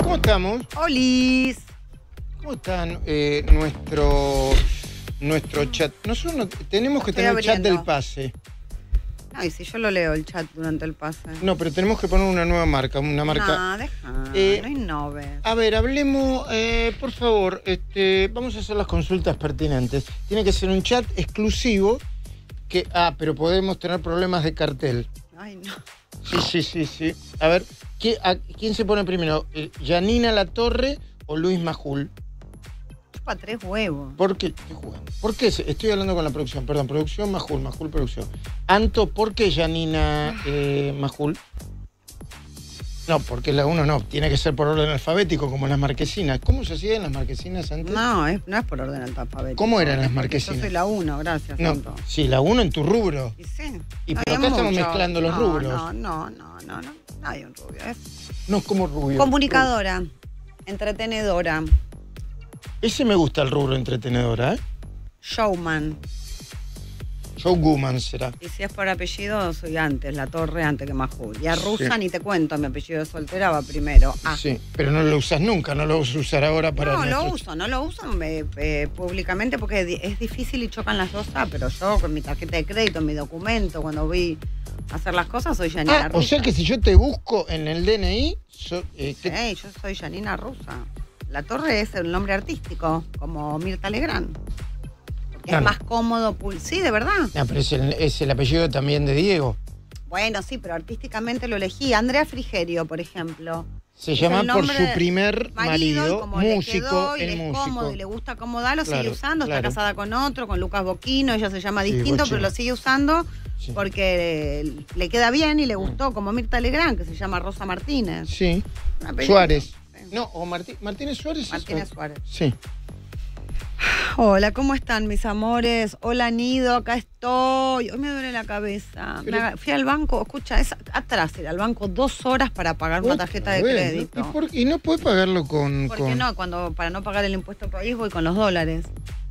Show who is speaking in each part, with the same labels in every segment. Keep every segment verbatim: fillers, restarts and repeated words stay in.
Speaker 1: ¿Cómo estamos?
Speaker 2: ¡Olis!
Speaker 1: ¿Cómo están eh, nuestro, nuestro chat? Nosotros no, tenemos que
Speaker 2: Estoy
Speaker 1: tener el chat
Speaker 2: abriendo.
Speaker 1: del pase.
Speaker 2: Ay, si yo lo leo el chat durante el pase.
Speaker 1: No, pero tenemos que poner una nueva marca, una marca...
Speaker 2: No, deja,
Speaker 1: Eh,
Speaker 2: no innove.
Speaker 1: A ver, hablemos, eh, por favor, este, vamos a hacer las consultas pertinentes. Tiene que ser un chat exclusivo que... Ah, pero podemos tener problemas de cartel.
Speaker 2: Ay, no.
Speaker 1: Sí, sí, sí, sí. A ver, ¿quién, a, ¿quién se pone primero? Eh, ¿Yanina Latorre o Luis Majul?
Speaker 2: Chupa tres huevos.
Speaker 1: ¿Por qué? ¿Qué juegan? ¿Por qué? se- Estoy hablando con la producción, perdón, producción Majul, Majul producción. Anto, ¿por qué Yanina eh, Majul? No, porque la uno no, tiene que ser por orden alfabético, como las marquesinas. ¿Cómo se hacían las marquesinas antes?
Speaker 2: No, es, no es por orden alfabético.
Speaker 1: ¿Cómo eran las
Speaker 2: Es porque
Speaker 1: marquesinas?
Speaker 2: Yo soy la uno, gracias,
Speaker 1: No,
Speaker 2: Santo.
Speaker 1: sí, la uno en tu rubro.
Speaker 2: Y sí.
Speaker 1: Y
Speaker 2: no
Speaker 1: pero
Speaker 2: había
Speaker 1: acá estamos
Speaker 2: mucho.
Speaker 1: mezclando los
Speaker 2: no,
Speaker 1: rubros.
Speaker 2: No, no, no, no, no. No hay un rubio. Es
Speaker 1: No, como rubio.
Speaker 2: comunicadora, entretenedora,
Speaker 1: Ese me gusta el rubro entretenedora, ¿eh?
Speaker 2: showman.
Speaker 1: Showwoman será.
Speaker 2: Y si es por apellido, soy antes, La Torre antes que Majul. Y a Rusa
Speaker 1: Sí.
Speaker 2: ni te cuento, mi apellido de soltera va primero. Ah.
Speaker 1: Sí, pero no lo usas nunca, no lo vas a usar ahora para...
Speaker 2: No, lo
Speaker 1: nuestro-
Speaker 2: uso, no lo uso eh, eh, públicamente porque es di- es difícil y chocan las dos A, pero yo con mi tarjeta de crédito, mi documento, cuando voy a hacer las cosas, soy Janina
Speaker 1: Ah,
Speaker 2: Rusa.
Speaker 1: o sea que si yo te busco en el D N I... so- eh, ¿qué-
Speaker 2: Sí, yo soy Janina Rusa. La Torre es el nombre artístico, como Mirta Legrand. Porque
Speaker 1: Claro.
Speaker 2: es más cómodo, pul- sí, de verdad.
Speaker 1: No, pero es el, es el apellido también de Diego.
Speaker 2: Bueno, sí, pero artísticamente lo elegí. Andrea Frigerio, por ejemplo.
Speaker 1: Se
Speaker 2: Es
Speaker 1: llama
Speaker 2: el
Speaker 1: por
Speaker 2: nombre
Speaker 1: su
Speaker 2: de
Speaker 1: primer
Speaker 2: y
Speaker 1: marido,
Speaker 2: como le
Speaker 1: músico,
Speaker 2: quedó, y
Speaker 1: el
Speaker 2: le es
Speaker 1: músico.
Speaker 2: cómodo y le gusta cómo da, lo
Speaker 1: Claro,
Speaker 2: sigue usando. Está
Speaker 1: claro.
Speaker 2: casada con otro, con Lucas Boquino, ella se llama
Speaker 1: Sí,
Speaker 2: distinto,
Speaker 1: Bochino.
Speaker 2: pero lo sigue usando
Speaker 1: Sí.
Speaker 2: porque eh, le queda bien y le gustó, como Mirta Legrand, que se llama Rosa Martínez.
Speaker 1: Sí,
Speaker 2: Una película.
Speaker 1: Suárez.
Speaker 2: Sí.
Speaker 1: No, o Martí- Martínez Suárez. ¿es?
Speaker 2: Martínez Suárez.
Speaker 1: Sí.
Speaker 2: Hola, ¿cómo están mis amores? Hola Nido, acá estoy. Hoy me duele la cabeza.
Speaker 1: Pero-
Speaker 2: Me aga- Fui al banco, escucha, es atrás, ir al banco dos horas para pagar una
Speaker 1: Otra
Speaker 2: tarjeta de
Speaker 1: vez, ¿no?
Speaker 2: crédito.
Speaker 1: ¿Y, por- y no puede pagarlo con...?
Speaker 2: ¿Por qué
Speaker 1: con-
Speaker 2: no? Cuando para no pagar el impuesto país voy con los dólares.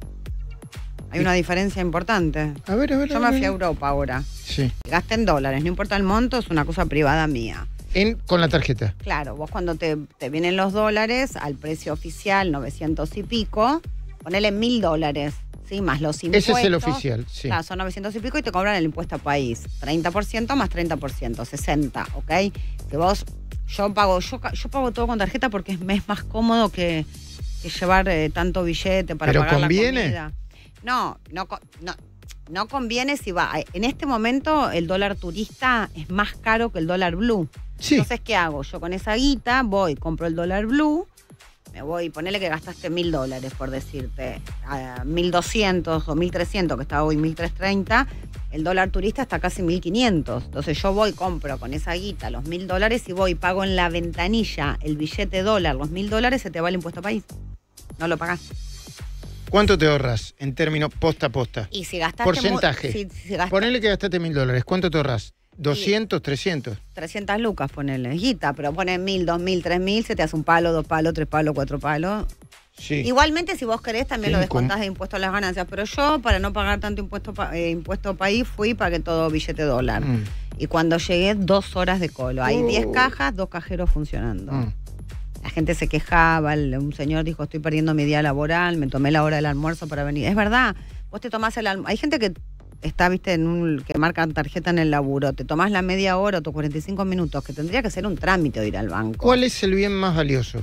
Speaker 2: Hay una diferencia importante.
Speaker 1: A ver, a ver,
Speaker 2: Yo
Speaker 1: a
Speaker 2: me
Speaker 1: ver.
Speaker 2: fui a Europa ahora.
Speaker 1: Sí.
Speaker 2: Gasté en dólares, no importa el monto, es una cosa privada mía.
Speaker 1: En, con la tarjeta.
Speaker 2: Claro, vos cuando te, te vienen los dólares al precio oficial, novecientos y pico, ponele mil dólares, ¿sí? Más los impuestos.
Speaker 1: Ese es el oficial, sí.
Speaker 2: Claro, son novecientos y pico y te cobran el impuesto a país. treinta por ciento más treinta por ciento, sesenta, ¿ok? Que vos, yo pago, yo, ca- yo pago todo con tarjeta porque es, me es más cómodo que, que llevar eh, tanto billete para
Speaker 1: ¿Pero
Speaker 2: pagar
Speaker 1: conviene?
Speaker 2: la comida. No, no, co- no, no conviene si va. En este momento el dólar turista es más caro que el dólar blue.
Speaker 1: Sí.
Speaker 2: Entonces, ¿qué hago? Yo con esa guita voy, compro el dólar blue, me voy, ponele que gastaste mil dólares, por decirte, a mil doscientos o mil trescientos, que está hoy mil trescientos treinta, el dólar turista está casi mil quinientos. Entonces yo voy, compro con esa guita los mil dólares y voy, pago en la ventanilla el billete dólar, los mil dólares, se te va el impuesto a país. No lo pagás.
Speaker 1: ¿Cuánto te ahorras en términos posta a posta?
Speaker 2: Y si gastaste...
Speaker 1: Porcentaje.
Speaker 2: mu- Si, si gastaste
Speaker 1: Ponele que gastaste mil dólares. ¿Cuánto te ahorras? ¿doscientos, trescientos?
Speaker 2: trescientas lucas, ponele, guita, pero pones mil, dos mil, tres mil, se te hace un palo, dos palos, tres palos, cuatro palos.
Speaker 1: Sí.
Speaker 2: Igualmente, si vos querés, también lo
Speaker 1: Cinco.
Speaker 2: descontás de impuesto a las ganancias. Pero yo, para no pagar tanto impuesto pa- eh, impuesto país, fui y pagué todo billete dólar.
Speaker 1: Mm.
Speaker 2: Y cuando llegué, dos horas de colo. Hay
Speaker 1: Oh.
Speaker 2: diez cajas, dos cajeros funcionando.
Speaker 1: Mm.
Speaker 2: La gente se quejaba, el- un señor dijo, estoy perdiendo mi día laboral, me tomé la hora del almuerzo para venir. Es verdad, vos te tomás el almuerzo. Hay gente que está, viste, en un que marca tarjeta en el laburo. Te tomás la media hora o tus cuarenta y cinco minutos, que tendría que ser un trámite de ir al banco.
Speaker 1: ¿Cuál es el bien más valioso?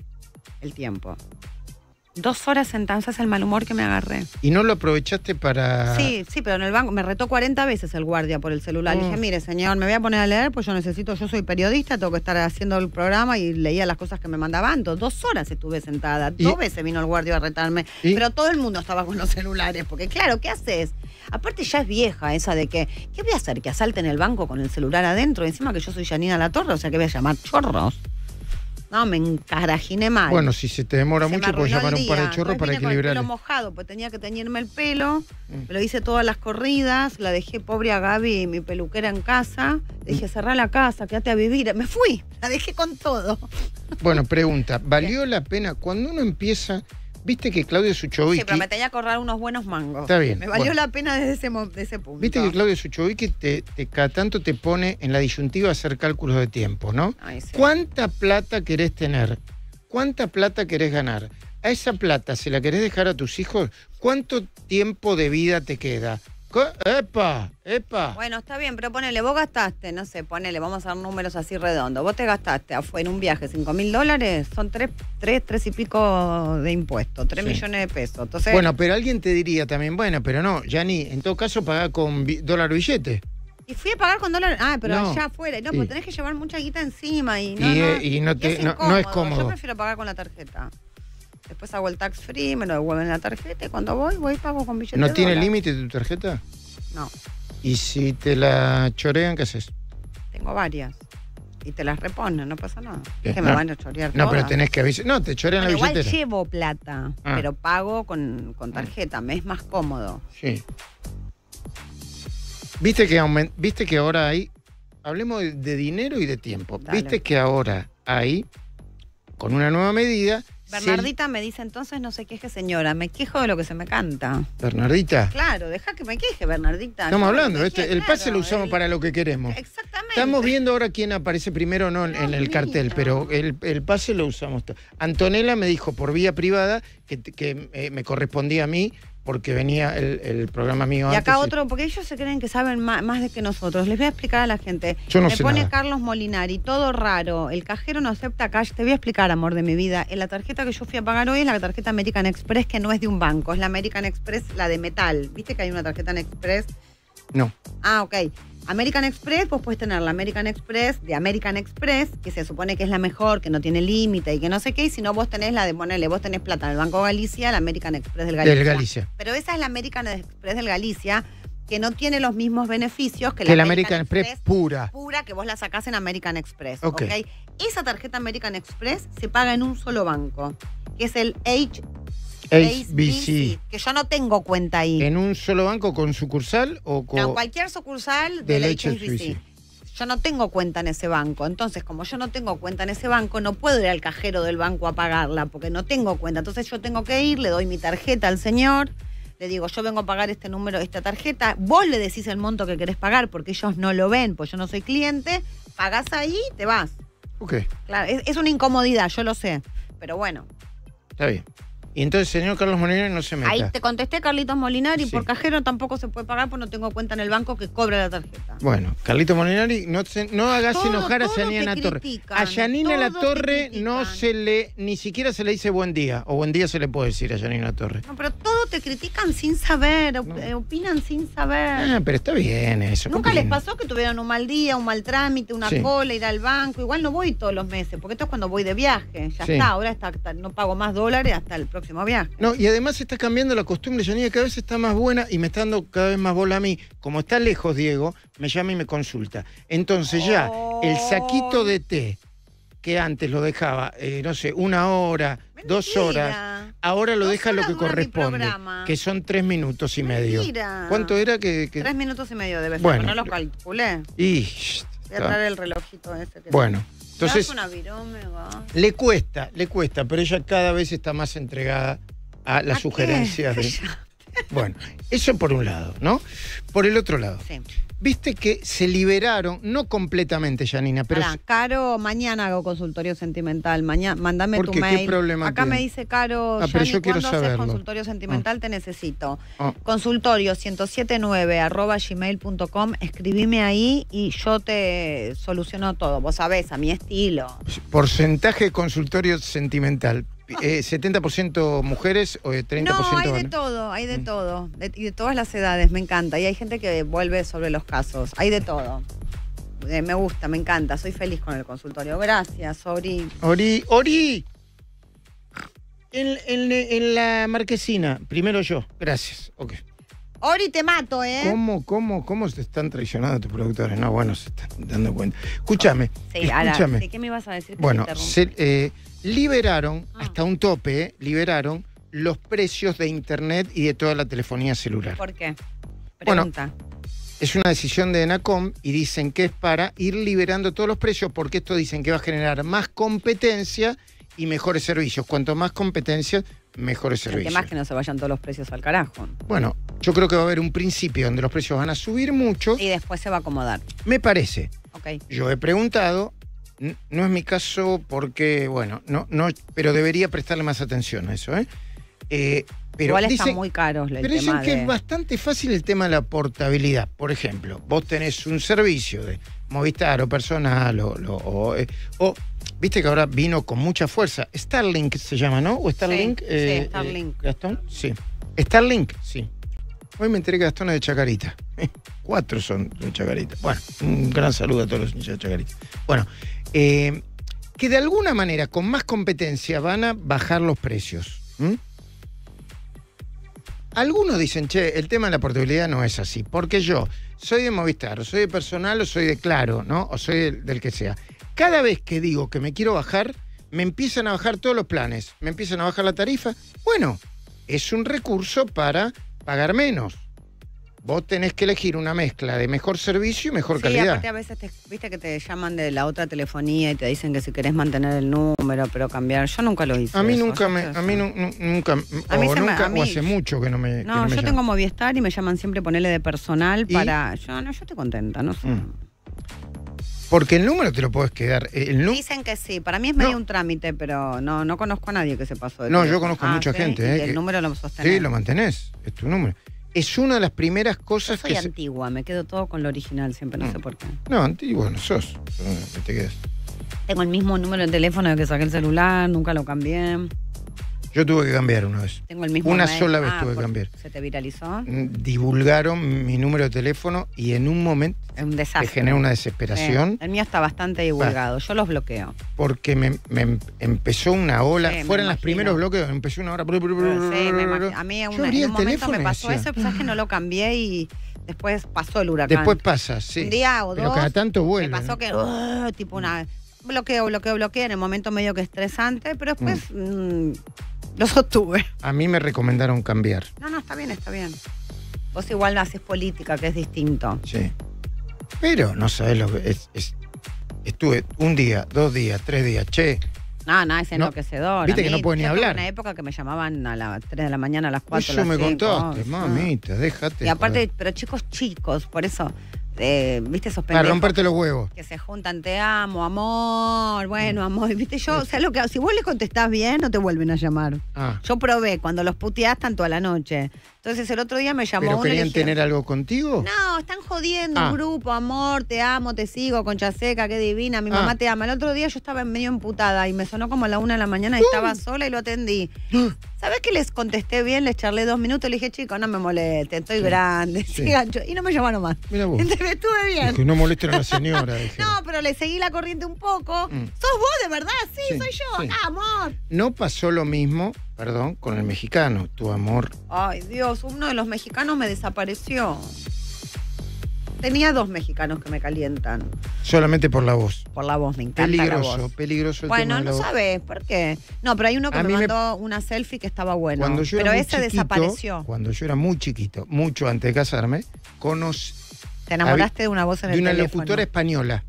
Speaker 2: El tiempo. Dos horas sentadas, es el mal humor que me agarré.
Speaker 1: ¿Y no lo aprovechaste para...?
Speaker 2: Sí, sí, pero en el banco me retó cuarenta veces el guardia por el celular. Le
Speaker 1: Mm.
Speaker 2: dije, mire, señor, me voy a poner a leer, pues yo necesito, yo soy periodista, tengo que estar haciendo el programa y leía las cosas que me mandaban. Dos, dos horas estuve sentada,
Speaker 1: ¿Y?
Speaker 2: dos veces vino el guardia a retarme,
Speaker 1: ¿Y?
Speaker 2: pero todo el mundo estaba con los celulares, porque claro, ¿qué haces? Aparte ya es vieja esa de que, ¿qué voy a hacer? ¿Que asalten el banco con el celular adentro? Encima que yo soy Janina Latorre, o sea, que voy a llamar chorros. No, me encarajiné mal.
Speaker 1: Bueno, si se te demora
Speaker 2: Se me
Speaker 1: mucho, puedes
Speaker 2: arruinó
Speaker 1: llamar
Speaker 2: el
Speaker 1: un par de
Speaker 2: día.
Speaker 1: chorros
Speaker 2: Entonces
Speaker 1: para
Speaker 2: vine con el
Speaker 1: equilibrarle.
Speaker 2: pelo mojado, pues tenía que teñirme el pelo.
Speaker 1: Mm.
Speaker 2: Me lo hice todas las corridas. La dejé pobre a Gaby, mi peluquera, en casa. Le dije, cerrá la casa, quédate a vivir. Me fui, la dejé con todo.
Speaker 1: Bueno, pregunta, ¿valió la pena cuando uno empieza... Viste que Claudio
Speaker 2: Sí,
Speaker 1: Suchovicki...
Speaker 2: pero me tenía que ahorrar unos buenos mangos.
Speaker 1: Está bien,
Speaker 2: Me valió
Speaker 1: bueno.
Speaker 2: la pena desde ese, mo- de ese punto.
Speaker 1: Viste que Claudio Suchovicki te, te, cada tanto te pone en la disyuntiva a hacer cálculos de tiempo, ¿no?
Speaker 2: Ay, sí.
Speaker 1: ¿Cuánta plata querés tener ¿cuánta plata querés ganar? A esa plata, si la querés dejar a tus hijos, ¿cuánto tiempo de vida te queda? ¡Epa! ¡Epa!
Speaker 2: Bueno, está bien, pero ponele, vos gastaste, no sé, ponele, vamos a dar números así redondos. Vos te gastaste en un viaje cinco mil dólares, son tres, tres, tres y pico de impuestos, tres sí. millones de pesos. Entonces,
Speaker 1: bueno, pero alguien te diría también, bueno, pero no, Yanni, en todo caso pagá con bi dólar billete.
Speaker 2: Y fui a pagar con dólar, ah, pero
Speaker 1: no,
Speaker 2: allá afuera. No, sí. Pues tenés que llevar mucha guita encima y no,
Speaker 1: y,
Speaker 2: no,
Speaker 1: y no, te,
Speaker 2: y es
Speaker 1: no, no es cómodo.
Speaker 2: Yo prefiero pagar con la tarjeta. Después hago el tax free, me lo devuelven la tarjeta y cuando voy, voy y pago con billete.
Speaker 1: ¿No tiene límite tu tarjeta?
Speaker 2: No.
Speaker 1: ¿Y si te la chorean, qué haces?
Speaker 2: Tengo varias. Y te las reponen, no pasa nada.
Speaker 1: ¿Qué?
Speaker 2: Que
Speaker 1: no.
Speaker 2: me van a chorear
Speaker 1: No,
Speaker 2: todas.
Speaker 1: pero tenés que avisar. No, te chorean
Speaker 2: bueno,
Speaker 1: la billetera.
Speaker 2: Igual llevo plata,
Speaker 1: ah.
Speaker 2: pero pago con, con tarjeta. Me es más cómodo.
Speaker 1: Sí. ¿Viste que, aument... ¿Viste que ahora hay... Hablemos de, de dinero y de tiempo. Dale. ¿Viste que ahora hay, con una nueva medida...
Speaker 2: Bernardita se... me dice entonces, no sé qué es que señora, me quejo de lo que se me canta.
Speaker 1: ¿Bernardita?
Speaker 2: Claro, deja que me queje, Bernardita.
Speaker 1: Estamos
Speaker 2: no,
Speaker 1: hablando,
Speaker 2: queje,
Speaker 1: este, el
Speaker 2: claro,
Speaker 1: pase lo usamos
Speaker 2: el...
Speaker 1: para lo que queremos.
Speaker 2: Exactamente.
Speaker 1: Estamos viendo ahora quién aparece primero o no en, en el
Speaker 2: mira.
Speaker 1: cartel, pero el, el pase lo usamos. Antonella me dijo por vía privada que, que eh, me correspondía a mí porque venía el, el programa mío
Speaker 2: y
Speaker 1: antes.
Speaker 2: acá otro, porque ellos se creen que saben más, más de que nosotros. Les voy a explicar a la gente.
Speaker 1: Yo no
Speaker 2: me
Speaker 1: sé
Speaker 2: pone
Speaker 1: nada.
Speaker 2: Carlos Molinari, todo raro. El cajero no acepta cash. Te voy a explicar, amor de mi vida. En la tarjeta que yo fui a pagar hoy es la tarjeta American Express, que no es de un banco. Es la American Express, la de metal. ¿Viste que hay una tarjeta en Express?
Speaker 1: No.
Speaker 2: Ah, ok. American Express, vos puedes tener la American Express de American Express, que se supone que es la mejor, que no tiene límite y que no sé qué, y si no vos tenés la de, ponele, vos tenés plata en el Banco Galicia, la American Express del Galicia.
Speaker 1: Del Galicia.
Speaker 2: Pero esa es la American Express del Galicia, que no tiene los mismos beneficios que,
Speaker 1: que
Speaker 2: la
Speaker 1: la
Speaker 2: American,
Speaker 1: American Express, Express pura.
Speaker 2: Pura, que vos la sacás en American Express.
Speaker 1: Okay.
Speaker 2: ¿Okay? Esa tarjeta American Express se paga en un solo banco, que es el H...
Speaker 1: H B C.
Speaker 2: Que yo no tengo cuenta ahí.
Speaker 1: ¿En un solo banco con sucursal o con...?
Speaker 2: No, cualquier sucursal
Speaker 1: del,
Speaker 2: del
Speaker 1: H B C.
Speaker 2: Yo no tengo cuenta en ese banco. Entonces, como yo no tengo cuenta en ese banco, no puedo ir al cajero del banco a pagarla porque no tengo cuenta. Entonces yo tengo que ir, le doy mi tarjeta al señor, le digo, yo vengo a pagar este número, esta tarjeta. Vos le decís el monto que querés pagar porque ellos no lo ven, pues yo no soy cliente. Pagás ahí, te vas.
Speaker 1: Ok.
Speaker 2: Claro, es, es una incomodidad, yo lo sé. Pero bueno.
Speaker 1: Está bien. Y entonces, señor Carlos Molinari, no se meta.
Speaker 2: Ahí te contesté, Carlitos Molinari, sí. Por cajero tampoco se puede pagar porque no tengo cuenta en el banco que cobra la tarjeta.
Speaker 1: Bueno, Carlitos Molinari, no, se, no hagas todo, enojar a Yanina Torre. A Yanina La Torre no se le, ni siquiera se le dice buen día, o buen día se le puede decir a Yanina Torre.
Speaker 2: No, pero todo te critican sin saber, no. Opinan sin saber.
Speaker 1: Ah, pero está bien eso.
Speaker 2: ¿Nunca les pasó que tuvieran un mal día, un mal trámite, una sí. cola, ir al banco? Igual no voy todos los meses, porque esto es cuando voy de viaje. Ya sí. está, ahora está, no pago más dólares hasta el próximo viaje.
Speaker 1: No, y además está cambiando la costumbre, Yanina, cada vez está más buena y me está dando cada vez más bola a mí. Como está lejos, Diego, me llama y me consulta. Entonces ya, oh. el saquito de té, que antes lo dejaba, eh, no sé, una hora, Mentira. dos horas, ahora lo
Speaker 2: dos
Speaker 1: deja lo que corresponde, que son tres minutos y medio.
Speaker 2: Mentira.
Speaker 1: ¿Cuánto era? que, que...
Speaker 2: Tres minutos y medio debe ser,
Speaker 1: bueno,
Speaker 2: no lo calculé.
Speaker 1: Y...
Speaker 2: Voy a traer el relojito ese. Que
Speaker 1: bueno. Entonces,
Speaker 2: una virómega.
Speaker 1: le cuesta, le cuesta, pero ella cada vez está más entregada a las ¿A sugerencias qué? de... Bueno, eso por un lado, ¿no? Por el otro lado.
Speaker 2: Sí.
Speaker 1: Viste que se liberaron, no completamente, Yanina, pero...
Speaker 2: Pará, Caro, mañana hago consultorio sentimental. Mañana, mándame
Speaker 1: ¿Por
Speaker 2: tu
Speaker 1: qué?
Speaker 2: mail.
Speaker 1: ¿Qué problema
Speaker 2: Acá
Speaker 1: tiene?
Speaker 2: me dice Caro,
Speaker 1: ah, pero
Speaker 2: Yani,
Speaker 1: yo quiero
Speaker 2: ¿cuándo haces
Speaker 1: saberlo?
Speaker 2: consultorio sentimental?
Speaker 1: Oh.
Speaker 2: Te necesito.
Speaker 1: Oh.
Speaker 2: Consultorio ciento setenta y nueve arroba gmail punto com. Escribime ahí y yo te soluciono todo. Vos sabés, a mi estilo.
Speaker 1: Porcentaje de consultorio sentimental. Eh, ¿setenta por ciento mujeres o treinta por ciento
Speaker 2: No, hay
Speaker 1: varones?
Speaker 2: de todo, hay de mm. todo. De, y de todas las edades, me encanta. Y hay gente que vuelve sobre los casos. Hay de todo. Eh, me gusta, me encanta. Soy feliz con el consultorio. Gracias, Ori.
Speaker 1: Ori, Ori. En, en, en la marquesina, primero yo. Gracias. Ok.
Speaker 2: Ori, te mato, ¿eh?
Speaker 1: ¿Cómo, cómo, cómo se están traicionando tus productores? No, bueno, se están dando cuenta. Escúchame.
Speaker 2: Sí,
Speaker 1: escúchame.
Speaker 2: ahora, ¿qué me ibas a decir?
Speaker 1: Bueno, se, eh, liberaron, ah. hasta un tope, eh, liberaron los precios de internet y de toda la telefonía celular.
Speaker 2: ¿Por qué? Pregunta.
Speaker 1: Bueno, es una decisión de ENACOM y dicen que es para ir liberando todos los precios porque esto dicen que va a generar más competencia y mejores servicios. Cuanto más competencia, mejores servicios.
Speaker 2: El que más que no se vayan todos los precios al carajo.
Speaker 1: Bueno, yo creo que va a haber un principio donde los precios van a subir mucho.
Speaker 2: Y después se va a acomodar.
Speaker 1: Me parece.
Speaker 2: Okay.
Speaker 1: Yo he preguntado N- No es mi caso porque, bueno, no, no, pero debería prestarle más atención a eso, ¿eh? Eh, pero
Speaker 2: Igual
Speaker 1: dicen,
Speaker 2: están muy caros el
Speaker 1: pero
Speaker 2: tema
Speaker 1: dicen que
Speaker 2: de...
Speaker 1: es bastante fácil el tema de la portabilidad. Por ejemplo, vos tenés un servicio de Movistar o Personal o, lo- o, eh, o viste que ahora vino con mucha fuerza. Starlink se llama, ¿no? ¿O Starlink?
Speaker 2: Sí,
Speaker 1: eh,
Speaker 2: sí, Starlink.
Speaker 1: eh, ¿Gastón? Sí. Starlink, sí. Hoy me enteré que Gastón es de Chacarita. Cuatro son de Chacarita. Bueno, un gran saludo a todos los hinchas de Chacarita. Bueno, eh, que de alguna manera, con más competencia, van a bajar los precios. ¿Mm? Algunos dicen, che, el tema de la portabilidad no es así, porque yo soy de Movistar, o soy de Personal, o soy de Claro, ¿no? O soy del, del que sea. Cada vez que digo que me quiero bajar, me empiezan a bajar todos los planes, me empiezan a bajar la tarifa. Bueno, es un recurso para pagar menos. Vos tenés que elegir una mezcla de mejor servicio y mejor
Speaker 2: Sí,
Speaker 1: calidad.
Speaker 2: aparte a veces te, viste que te llaman de la otra telefonía y te dicen que si querés mantener el número, pero cambiar. Yo nunca lo hice.
Speaker 1: A mí
Speaker 2: eso,
Speaker 1: nunca
Speaker 2: yo
Speaker 1: me,
Speaker 2: sé
Speaker 1: a mí
Speaker 2: eso.
Speaker 1: nu- nu- nunca,
Speaker 2: A mí
Speaker 1: o
Speaker 2: se me-
Speaker 1: nunca,
Speaker 2: a mí-
Speaker 1: o hace mucho que no me. que
Speaker 2: No,
Speaker 1: me
Speaker 2: yo
Speaker 1: llaman.
Speaker 2: tengo Movistar y me llaman siempre ponerle de personal
Speaker 1: ¿Y?
Speaker 2: para... Yo no, yo estoy contenta, no sé.
Speaker 1: Mm. Porque el número te lo puedes quedar. El nu-
Speaker 2: Dicen que sí, para mí es medio
Speaker 1: No.
Speaker 2: un trámite, pero no, no conozco a nadie que se pasó de
Speaker 1: No, yo
Speaker 2: teléfono.
Speaker 1: conozco a
Speaker 2: Ah,
Speaker 1: mucha
Speaker 2: ¿sí?
Speaker 1: gente,
Speaker 2: Y
Speaker 1: eh,
Speaker 2: el
Speaker 1: que-
Speaker 2: número lo sostenés.
Speaker 1: Sí, lo mantenés, es tu número. Es una de las primeras
Speaker 2: Yo
Speaker 1: cosas
Speaker 2: soy
Speaker 1: que... se-
Speaker 2: antigua, me quedo todo con lo original siempre, no
Speaker 1: Mm.
Speaker 2: sé por qué.
Speaker 1: No, antiguo no sos. eh, que te quedas.
Speaker 2: Tengo el mismo número de teléfono de que saqué el celular, nunca lo cambié.
Speaker 1: Yo tuve que cambiar una vez.
Speaker 2: Tengo el mismo
Speaker 1: Una
Speaker 2: mail.
Speaker 1: sola vez
Speaker 2: Ah,
Speaker 1: tuve que
Speaker 2: ¿por-
Speaker 1: cambiar.
Speaker 2: ¿Se te viralizó?
Speaker 1: Mm, Divulgaron mi número de teléfono y en un momento
Speaker 2: Es un
Speaker 1: te
Speaker 2: desastre.
Speaker 1: generó una
Speaker 2: Sí,
Speaker 1: desesperación
Speaker 2: el mío está bastante divulgado, yo los bloqueo.
Speaker 1: porque me, me em- empezó una ola.
Speaker 2: Sí, me
Speaker 1: Fueron los
Speaker 2: imagino.
Speaker 1: primeros bloques, empezó una hora.
Speaker 2: Sí, me imagino. A mí
Speaker 1: Yo
Speaker 2: una-
Speaker 1: abría
Speaker 2: en
Speaker 1: el
Speaker 2: un momento
Speaker 1: teléfono
Speaker 2: me
Speaker 1: y
Speaker 2: pasó
Speaker 1: decía,
Speaker 2: eso, pero sabes que no lo cambié y después pasó el huracán.
Speaker 1: Después pasa, sí.
Speaker 2: Un día o
Speaker 1: Pero
Speaker 2: dos,
Speaker 1: cada tanto vuelve.
Speaker 2: me pasó
Speaker 1: ¿no?
Speaker 2: que, uh, tipo una, bloqueo, bloqueo, bloqueo, en el momento medio que estresante, pero después mm, lo sostuve.
Speaker 1: A mí me recomendaron cambiar.
Speaker 2: No, no, está bien, está bien. Vos igual no haces política, que es distinto.
Speaker 1: Sí. Pero no sabes lo que es, es- estuve un día, dos días, tres días, che.
Speaker 2: No, no, es
Speaker 1: No,
Speaker 2: enloquecedor.
Speaker 1: viste
Speaker 2: A
Speaker 1: que
Speaker 2: mí,
Speaker 1: no puedo ni
Speaker 2: yo tuve
Speaker 1: hablar.
Speaker 2: una época que me llamaban a las tres de la mañana, a las cuatro, a
Speaker 1: Eso
Speaker 2: las
Speaker 1: me
Speaker 2: cinco.
Speaker 1: contaste,
Speaker 2: Oh,
Speaker 1: mamita, déjate.
Speaker 2: Y aparte,
Speaker 1: joder.
Speaker 2: pero chicos chicos, por eso, eh, viste esos
Speaker 1: Para
Speaker 2: pendejos
Speaker 1: romperte los huevos.
Speaker 2: que se juntan, te amo, amor, bueno, amor, viste, yo, o sea, lo que si vos les contestás bien, no te vuelven a llamar.
Speaker 1: Ah,
Speaker 2: Yo probé, cuando los puteás están toda la noche. Entonces el otro día me llamó
Speaker 1: ¿pero
Speaker 2: uno y le
Speaker 1: querían
Speaker 2: dije,
Speaker 1: tener algo contigo?
Speaker 2: no, están jodiendo
Speaker 1: Ah.
Speaker 2: un grupo, amor, te amo, te sigo, concha seca, qué divina, mi
Speaker 1: Ah.
Speaker 2: mamá te ama. El otro día yo estaba medio emputada y me sonó como a la una de la mañana y estaba sola y lo atendí. ¿Sabés que les contesté bien? Les charlé dos minutos, le dije, chicos, no me molesten, estoy grande,
Speaker 1: Sí.
Speaker 2: sigan yo. Y no me llamaron más.
Speaker 1: Mira vos.
Speaker 2: Entonces estuve bien.
Speaker 1: Que no molesten a la señora, dije.
Speaker 2: No, pero le seguí la corriente un poco.
Speaker 1: Mm.
Speaker 2: ¿Sos vos de verdad? Sí,
Speaker 1: Sí,
Speaker 2: soy yo.
Speaker 1: sí.
Speaker 2: Ah, amor.
Speaker 1: No pasó lo mismo, perdón, con el mexicano. Tu amor.
Speaker 2: Ay, Dios, uno de los mexicanos me desapareció. Tenía dos mexicanos que me calientan
Speaker 1: Solamente por la voz.
Speaker 2: por la voz, me encanta la
Speaker 1: Peligroso,
Speaker 2: voz.
Speaker 1: peligroso el
Speaker 2: Bueno,
Speaker 1: tema de la
Speaker 2: no
Speaker 1: voz.
Speaker 2: sabes por qué. No, pero hay uno que
Speaker 1: A
Speaker 2: me
Speaker 1: mí me-
Speaker 2: mandó una selfie que estaba bueno.
Speaker 1: Cuando yo
Speaker 2: pero
Speaker 1: era muy
Speaker 2: ese
Speaker 1: chiquito,
Speaker 2: desapareció.
Speaker 1: Cuando yo era muy chiquito, mucho antes de casarme, conocí
Speaker 2: Te enamoraste de una voz en
Speaker 1: de
Speaker 2: el
Speaker 1: una
Speaker 2: teléfono.
Speaker 1: locutora española.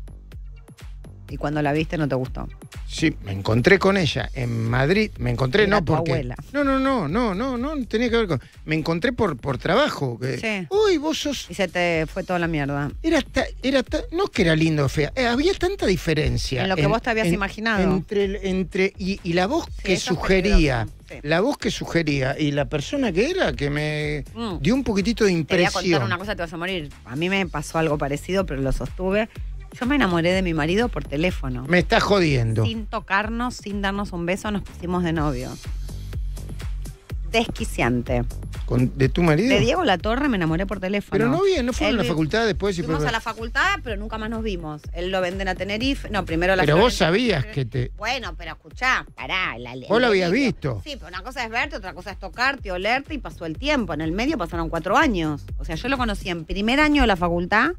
Speaker 2: Y cuando la viste no te gustó.
Speaker 1: Sí, me encontré con ella en Madrid. Me encontré,
Speaker 2: Era
Speaker 1: no
Speaker 2: tu
Speaker 1: porque.
Speaker 2: abuela.
Speaker 1: No, no, no, no, no, no, tenía que ver con. Me encontré por, por trabajo. que,
Speaker 2: Sí.
Speaker 1: Uy, vos sos.
Speaker 2: Y se te fue toda la mierda.
Speaker 1: Era ta- era ta- no es que era lindo o fea, eh, había tanta diferencia.
Speaker 2: En lo que vos te habías imaginado.
Speaker 1: Entre, el- entre y, y la voz
Speaker 2: Sí,
Speaker 1: que
Speaker 2: eso es
Speaker 1: sugería,
Speaker 2: peligroso, sí.
Speaker 1: la voz que sugería y la persona que era que me
Speaker 2: Mm.
Speaker 1: dio un poquitito de
Speaker 2: Te voy a contar
Speaker 1: impresión.
Speaker 2: una cosa, te vas a morir. A mí me pasó algo parecido, pero lo sostuve. Yo me enamoré de mi marido por teléfono.
Speaker 1: Me está jodiendo.
Speaker 2: Sin tocarnos, sin darnos un beso, nos pusimos de novio. Desquiciante.
Speaker 1: Con- ¿De tu marido?
Speaker 2: De Diego Latorre me enamoré por teléfono.
Speaker 1: Pero no bien, no fueron
Speaker 2: Él
Speaker 1: a la
Speaker 2: vi-
Speaker 1: facultad después. y
Speaker 2: Fuimos
Speaker 1: fue-
Speaker 2: a la facultad, pero nunca más nos vimos. Él lo venden a Tenerife. No, primero a la
Speaker 1: Pero vos
Speaker 2: Florencia.
Speaker 1: sabías que te.
Speaker 2: Bueno, pero escuchá, pará. La,
Speaker 1: Vos lo
Speaker 2: el
Speaker 1: habías
Speaker 2: delirio.
Speaker 1: visto.
Speaker 2: Sí, pero una cosa es verte, otra cosa es tocarte, olerte y pasó el tiempo. En el medio pasaron cuatro años. O sea, yo lo conocí en primer año de la facultad.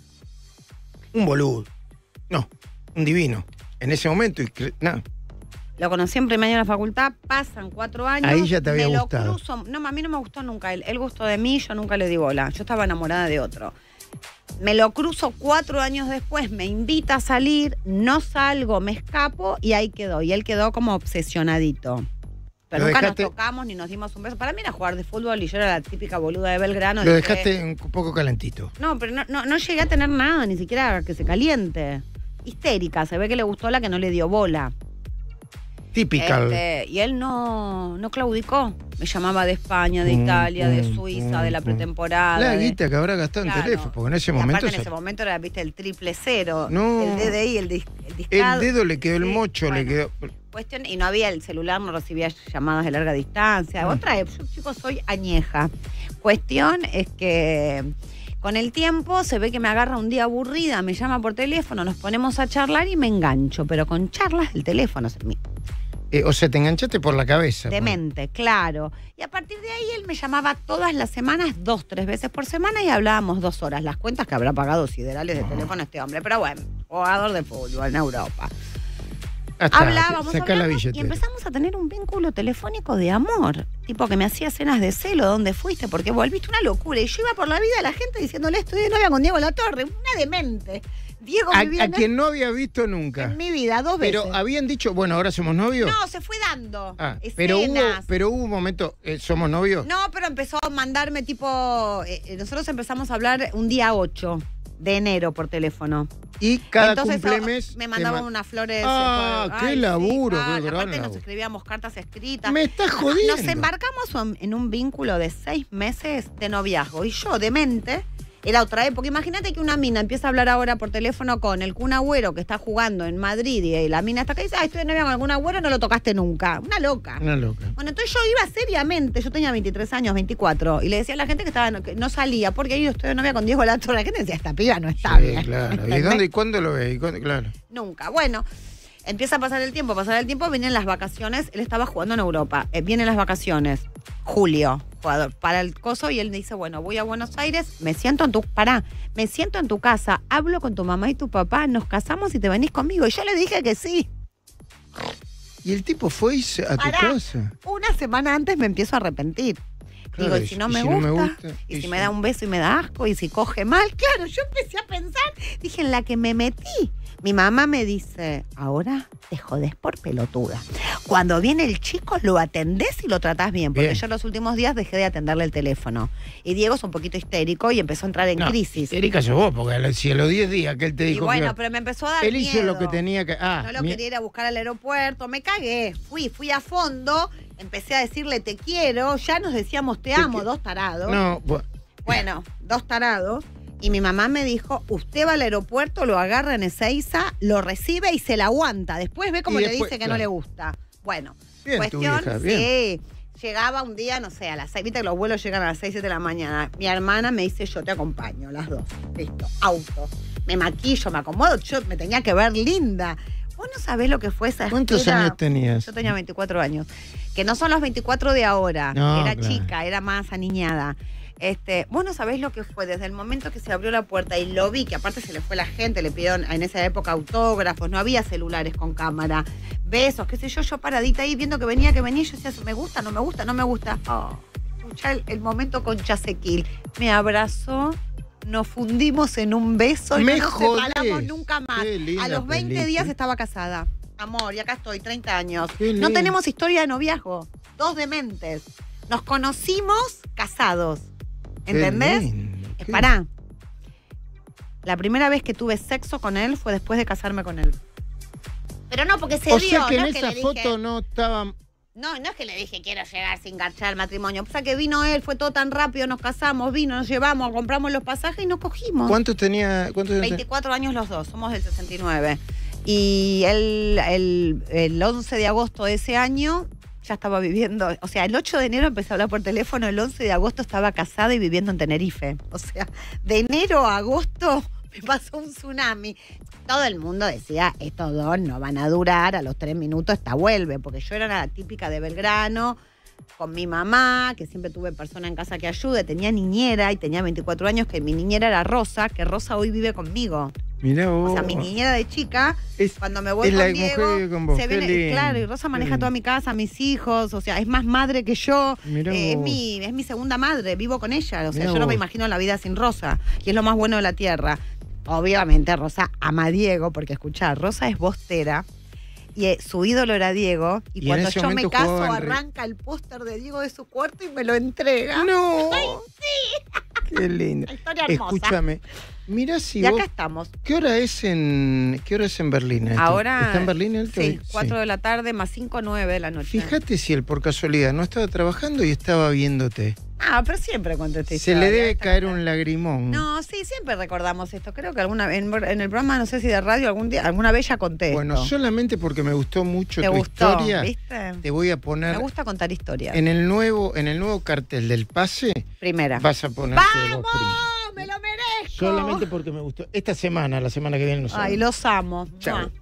Speaker 1: Un boludo. No, un divino. En ese momento. y cre- no.
Speaker 2: Lo conocí en primer año de la facultad, pasan cuatro años.
Speaker 1: Ahí ya te había
Speaker 2: me lo
Speaker 1: gustado.
Speaker 2: cruzo- no, a mí no me gustó nunca él. Él gustó de mí, yo nunca le di bola. Yo estaba enamorada de otro. Me lo cruzo cuatro años después, me invita a salir, no salgo, me escapo y ahí quedó. Y él quedó como obsesionadito. Pero
Speaker 1: Lo
Speaker 2: nunca
Speaker 1: dejaste-
Speaker 2: nos tocamos ni nos dimos un beso. Para mí era jugar de fútbol y yo era la típica boluda de Belgrano.
Speaker 1: Lo
Speaker 2: Dije,
Speaker 1: dejaste un poco calentito.
Speaker 2: No, pero no, no, no llegué a tener nada, ni siquiera que se caliente. histérica. Se ve que le gustó la que no le dio bola.
Speaker 1: Típica.
Speaker 2: Este, y él no, no claudicó. Me llamaba de España, de Italia, de Suiza, de la pretemporada.
Speaker 1: La
Speaker 2: de...
Speaker 1: guita que habrá gastado en
Speaker 2: Claro.
Speaker 1: teléfono, porque en ese
Speaker 2: Y
Speaker 1: momento...
Speaker 2: aparte en
Speaker 1: se-
Speaker 2: ese momento era, viste, el triple cero.
Speaker 1: No.
Speaker 2: El D D I, el, dis, el
Speaker 1: El
Speaker 2: discado.
Speaker 1: dedo le quedó, el
Speaker 2: Sí,
Speaker 1: mocho le
Speaker 2: bueno.
Speaker 1: quedó...
Speaker 2: Cuestión, y no había el celular, no recibía llamadas de larga distancia.
Speaker 1: Ah.
Speaker 2: Otra, yo, chicos, soy añeja. Cuestión es que con el tiempo se ve que me agarra un día aburrida, me llama por teléfono, nos ponemos a charlar y me engancho, pero con charlas del teléfono. mi-
Speaker 1: Eh, o sea, te enganchaste por la cabeza. pues.
Speaker 2: Demente, claro. Y a partir de ahí él me llamaba todas las semanas, dos, tres veces por semana y hablábamos dos horas. Las cuentas que habrá pagado siderales de teléfono este hombre, pero bueno, jugador de fútbol en Europa.
Speaker 1: Ah, está,
Speaker 2: Hablábamos,
Speaker 1: sacá la
Speaker 2: hablamos y
Speaker 1: billetera.
Speaker 2: empezamos a tener un vínculo telefónico de amor. Tipo que me hacía cenas de celo, ¿dónde fuiste? Porque volviste una locura. Y yo iba por la vida a la gente diciéndole, estoy de novia con Diego Latorre, una demente. Diego
Speaker 1: A,
Speaker 2: vivía
Speaker 1: a
Speaker 2: en,
Speaker 1: quien no había visto nunca.
Speaker 2: en mi vida dos veces.
Speaker 1: Pero habían dicho, bueno, ahora somos novios.
Speaker 2: No, se fue dando.
Speaker 1: Ah, pero hubo,
Speaker 2: escenas.
Speaker 1: pero hubo un momento, eh, ¿somos novios?
Speaker 2: No, pero empezó a mandarme tipo... eh, eh, nosotros empezamos a hablar un día ocho de enero por teléfono.
Speaker 1: Y cada
Speaker 2: Entonces
Speaker 1: cumplemes...
Speaker 2: oh, me
Speaker 1: te
Speaker 2: mandaban
Speaker 1: ma-
Speaker 2: unas flores.
Speaker 1: Ah,
Speaker 2: eh, por-
Speaker 1: qué
Speaker 2: ay,
Speaker 1: laburo,
Speaker 2: sí,
Speaker 1: qué
Speaker 2: ah,
Speaker 1: gran
Speaker 2: aparte nos
Speaker 1: laburo.
Speaker 2: escribíamos cartas escritas.
Speaker 1: Me estás jodiendo.
Speaker 2: Nos embarcamos en- en un vínculo de seis meses de noviazgo. Y yo, demente, era otra época. Imagínate que una mina empieza a hablar ahora por teléfono con el Kun Agüero que está jugando en Madrid y la mina está acá y dice, ay, estoy de novia con el Kun Agüero, no lo tocaste nunca. Una loca.
Speaker 1: Una loca.
Speaker 2: Bueno, entonces yo iba seriamente, yo tenía veintitrés años, veinticuatro, y le decía a la gente que, estaba, que no salía, porque ahí yo estoy de novia con Diego Latorre. La gente decía, esta piba no está
Speaker 1: Sí,
Speaker 2: bien.
Speaker 1: claro. ¿Y
Speaker 2: ¿Entendés?
Speaker 1: dónde y cuándo lo ves? ¿Y cuándo? Claro.
Speaker 2: Nunca. Bueno, empieza a pasar el tiempo, pasar el tiempo, vienen las vacaciones, él estaba jugando en Europa, eh, vienen las vacaciones, julio, jugador, para el coso, y él dice, bueno, voy a Buenos Aires, me siento en tu, pará, me siento en tu casa, hablo con tu mamá y tu papá, nos casamos y te venís conmigo. Y yo le dije que sí.
Speaker 1: ¿Y el tipo fue y se- a tu
Speaker 2: Pará.
Speaker 1: casa?
Speaker 2: Una semana antes me empiezo a arrepentir.
Speaker 1: Claro,
Speaker 2: Digo, y si no, me,
Speaker 1: si no
Speaker 2: gusta,
Speaker 1: me gusta,
Speaker 2: y,
Speaker 1: y
Speaker 2: si
Speaker 1: si-
Speaker 2: me da un beso y me da asco, y si coge mal, claro, yo empecé a pensar, dije, en la que me metí. Mi mamá me dice, ahora te jodés por pelotuda. Cuando viene el chico, lo atendés y lo tratás bien, porque
Speaker 1: Bien.
Speaker 2: yo los últimos días dejé de atenderle el teléfono. Y Diego es un poquito histérico y empezó a entrar en
Speaker 1: No,
Speaker 2: crisis.
Speaker 1: Erika sos vos, porque a los- si a los diez días que él te
Speaker 2: Y
Speaker 1: dijo
Speaker 2: bueno,
Speaker 1: que...
Speaker 2: pero me empezó a dar
Speaker 1: Él hizo
Speaker 2: miedo.
Speaker 1: lo que tenía que... Ah,
Speaker 2: No lo
Speaker 1: mi-
Speaker 2: quería ir a buscar al aeropuerto, me cagué, fui, fui a fondo, empecé a decirle te quiero, ya nos decíamos te amo,
Speaker 1: qui-
Speaker 2: dos tarados.
Speaker 1: No, bu-
Speaker 2: Bueno, dos tarados. Y mi mamá me dijo, usted va al aeropuerto, lo agarra en Ezeiza, lo recibe y se la aguanta. Después ve cómo
Speaker 1: Y
Speaker 2: le
Speaker 1: después,
Speaker 2: dice que
Speaker 1: claro.
Speaker 2: no le gusta. Bueno,
Speaker 1: Bien, tu
Speaker 2: cuestión,
Speaker 1: vieja, bien.
Speaker 2: sí. Llegaba un día, no sé, a las seis, viste que los vuelos llegan a las seis, siete de la mañana. Mi hermana me dice, yo te acompaño, las dos. Listo, auto. Me maquillo, me acomodo, yo me tenía que ver linda. Vos no sabés lo que fue esa
Speaker 1: ¿Cuántos
Speaker 2: espera.
Speaker 1: años tenías?
Speaker 2: Yo tenía veinticuatro años. Que no son los veinticuatro de ahora.
Speaker 1: No,
Speaker 2: era
Speaker 1: claro.
Speaker 2: chica, era más aniñada. Este, vos no sabés lo que fue desde el momento que se abrió la puerta y lo vi, que aparte se le fue la gente, le pidieron en esa época autógrafos, no había celulares con cámara, besos, qué sé yo, yo paradita ahí viendo que venía, que venía, y yo decía, me gusta, no me gusta, no me gusta. Oh, escuchá el, el momento con Chasequil. Me abrazó, nos fundimos en un beso y
Speaker 1: Me
Speaker 2: no nos
Speaker 1: jodés.
Speaker 2: separamos nunca más.
Speaker 1: Qué linda
Speaker 2: A los veinte
Speaker 1: película.
Speaker 2: días estaba casada. Amor, y acá estoy, treinta años.
Speaker 1: Qué
Speaker 2: No
Speaker 1: lindo.
Speaker 2: tenemos historia de noviazgo. Dos dementes. Nos conocimos casados.
Speaker 1: Qué
Speaker 2: ¿Entendés?
Speaker 1: lindo,
Speaker 2: Eh,
Speaker 1: qué-
Speaker 2: Pará. La primera vez que tuve sexo con él fue después de casarme con él. Pero no porque se
Speaker 1: O
Speaker 2: dio,
Speaker 1: sea que
Speaker 2: no
Speaker 1: en
Speaker 2: es que
Speaker 1: esa
Speaker 2: le
Speaker 1: foto
Speaker 2: dije,
Speaker 1: no estaba...
Speaker 2: no, no es que le dije quiero llegar sin garchar al matrimonio. O sea que vino él, fue todo tan rápido, nos casamos, vino, nos llevamos, compramos los pasajes y nos cogimos.
Speaker 1: ¿Cuántos tenía? ¿Cuántos años tenía?
Speaker 2: veinticuatro años los dos, somos del sesenta y nueve. Y él, el, el once de agosto de ese año ya estaba viviendo, o sea, el ocho de enero empecé a hablar por teléfono, el once de agosto estaba casada y viviendo en Tenerife. O sea, de enero a agosto me pasó un tsunami. Todo el mundo decía, estos dos no van a durar, a los tres minutos esta vuelve, porque yo era la típica de Belgrano, con mi mamá, que siempre tuve persona en casa que ayude, tenía niñera y tenía veinticuatro años, que mi niñera era Rosa, que Rosa hoy vive conmigo.
Speaker 1: Mirá vos.
Speaker 2: O sea, mi niñera de chica,
Speaker 1: Es-
Speaker 2: cuando me voy
Speaker 1: es
Speaker 2: con
Speaker 1: la
Speaker 2: Diego,
Speaker 1: mujer que vive con vos,
Speaker 2: se
Speaker 1: qué
Speaker 2: viene,
Speaker 1: lindo,
Speaker 2: claro, y Rosa
Speaker 1: qué
Speaker 2: maneja
Speaker 1: lindo.
Speaker 2: toda mi casa, mis hijos, o sea, es más madre que yo.
Speaker 1: Mirá
Speaker 2: Eh, es
Speaker 1: vos.
Speaker 2: mi, es mi segunda madre, vivo con ella. O sea,
Speaker 1: Mirá
Speaker 2: yo no me
Speaker 1: vos.
Speaker 2: imagino la vida sin Rosa. Y es lo más bueno de la tierra. Obviamente, Rosa ama a Diego, porque escuchá, Rosa es bostera. Y eh, su ídolo era Diego. Y,
Speaker 1: Y en
Speaker 2: cuando
Speaker 1: ese
Speaker 2: yo me
Speaker 1: momento
Speaker 2: caso,
Speaker 1: jugaba en Re-
Speaker 2: arranca el póster de Diego de su cuarto y me lo entrega.
Speaker 1: ¡No!
Speaker 2: ¡Ay, sí!
Speaker 1: Qué lindo.
Speaker 2: La historia hermosa.
Speaker 1: Escúchame, mirá si
Speaker 2: Y acá
Speaker 1: vos...
Speaker 2: estamos.
Speaker 1: ¿Qué hora es en, qué hora es en Berlín? Esto?
Speaker 2: Ahora.
Speaker 1: ¿Está en Berlín el
Speaker 2: Sí, cuatro de la tarde más cinco, nueve de la noche.
Speaker 1: Fíjate si él por casualidad no estaba trabajando y estaba viéndote.
Speaker 2: Ah, pero siempre cuento esta
Speaker 1: Se
Speaker 2: historia.
Speaker 1: le debe
Speaker 2: Esta
Speaker 1: caer
Speaker 2: cosa.
Speaker 1: un lagrimón.
Speaker 2: No, sí, siempre recordamos esto. Creo que alguna en, en el programa, no sé si de radio, algún día, alguna vez ya conté
Speaker 1: Bueno,
Speaker 2: esto.
Speaker 1: solamente porque me gustó mucho
Speaker 2: ¿Te
Speaker 1: tu
Speaker 2: gustó?
Speaker 1: historia,
Speaker 2: ¿Viste?
Speaker 1: te voy a poner
Speaker 2: Me gusta contar historias.
Speaker 1: en el nuevo, en el nuevo cartel del pase,
Speaker 2: Primera.
Speaker 1: vas a ponerte
Speaker 2: ¡Vamos!
Speaker 1: vos primero.
Speaker 2: ¡Me lo merezco!
Speaker 1: Solamente porque me gustó. Esta semana, la semana que viene no
Speaker 2: Ay, los amo.
Speaker 1: Chao.
Speaker 2: Mua.